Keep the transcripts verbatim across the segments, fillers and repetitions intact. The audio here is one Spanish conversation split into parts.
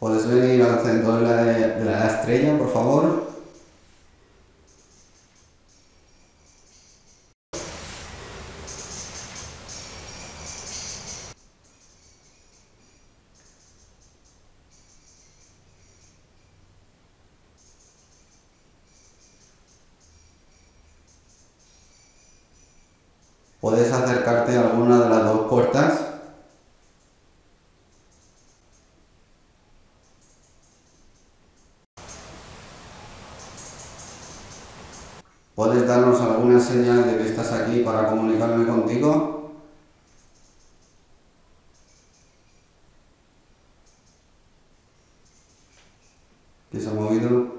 ¿Puedes venir al centro de la, de la estrella, por favor? ¿Puedes acercarte a alguna de las dos puertas? ¿Puedes darnos alguna señal de que estás aquí para comunicarme contigo? ¿Qué se ha movido?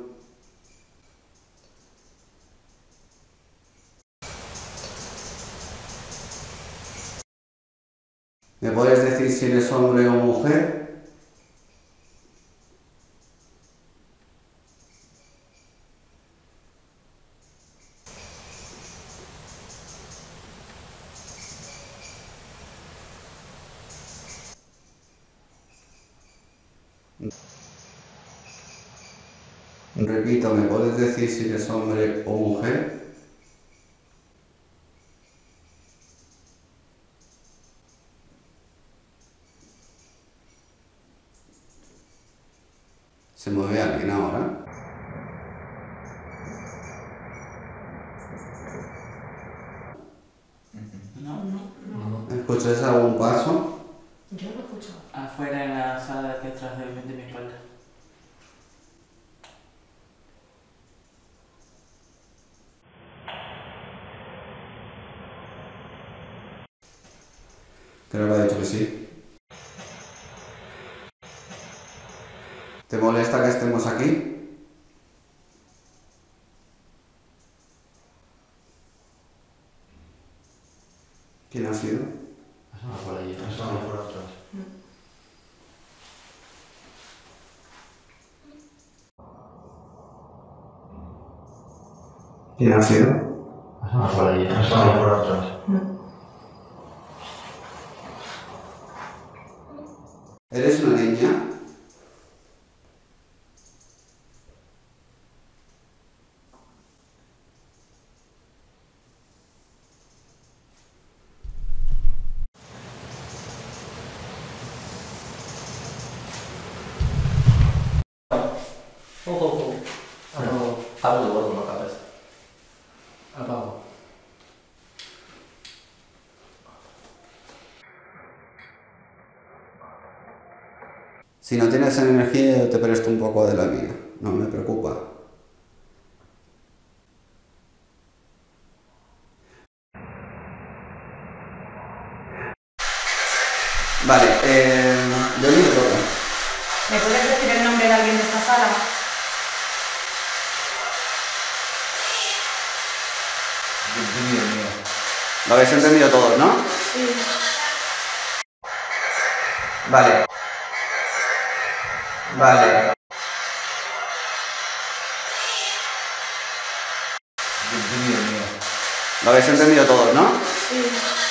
¿Me puedes decir si eres hombre o mujer? Repito, ¿me puedes decir si eres hombre o mujer? ¿Se mueve alguien ahora? No, no, no. ¿Escuchas algún paso? Yo lo escucho. Afuera en la sala que atrás de, de mi espalda. Creo que ha dicho que sí. ¿Te molesta que estemos aquí? ¿Quién ha sido? Ha sonado por allí, ha sonado por atrás. ¿Quién ha sido? Ha sonado por allí, ha sonado por atrás. ¿Eres una niña? Ojo, ojo. Apago. Algo de vuelvo en la cabeza. Apago. Si no tienes energía, yo te presto un poco de la mía. No me preocupa. Vale, eh... yo ni me toca. ¿Me puedes decir el nombre de alguien de esta sala? Lo habéis entendido todos, ¿no? Sí. Vale. Vale. Lo habéis entendido todos, ¿no? Sí.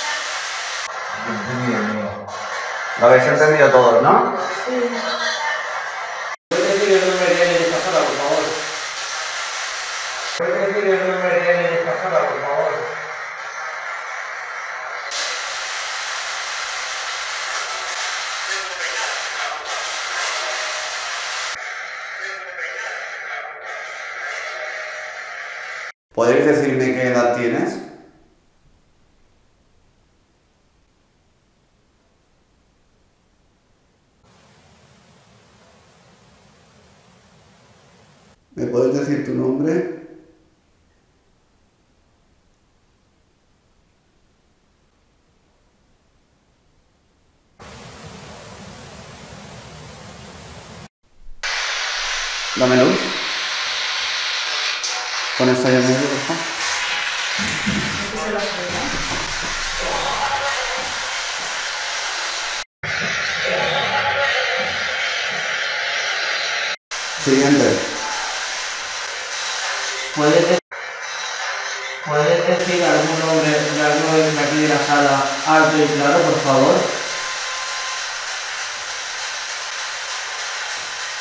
Lo habéis entendido todos, ¿no? Sí. ¿Puedes decir el nombre de alguien de esta sala, por favor? ¿Puedes decir el nombre de alguien de esta sala, por favor? ¿Podéis decirme qué edad tienes? ¿Me puedes decir tu nombre? Dame luz. Pon esta ya en medio, por favor. ¿Qué se lo explica? Siguiente. ¿Puedes, de- ¿Puedes decir algún nombre de alguno de aquí de la sala alto y claro, por favor?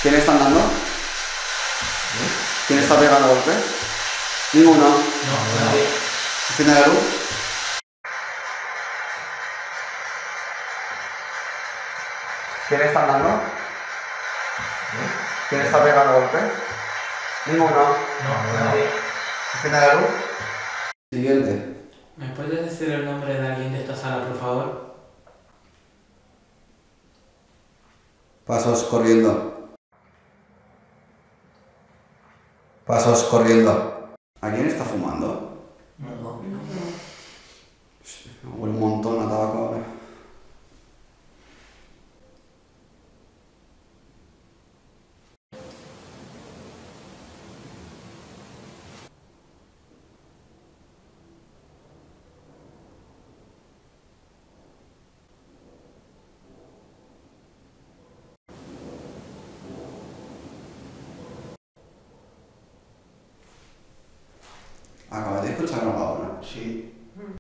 ¿Quién está andando? ¿Quién está pegando golpes? Ninguno. No, nadie. ¿Enciende la luz? ¿Quién está andando? ¿Quién está pegando golpes? Ninguno. No, nadie. ¿Enciende la luz? Siguiente. ¿Me puedes decir el nombre de alguien de esta sala, por favor? Pasos corriendo. Pasos corriendo. ¿A quién está fumando? No. Me huele un montón a tabaco ahora. Acabas de escuchar ahora. Sí.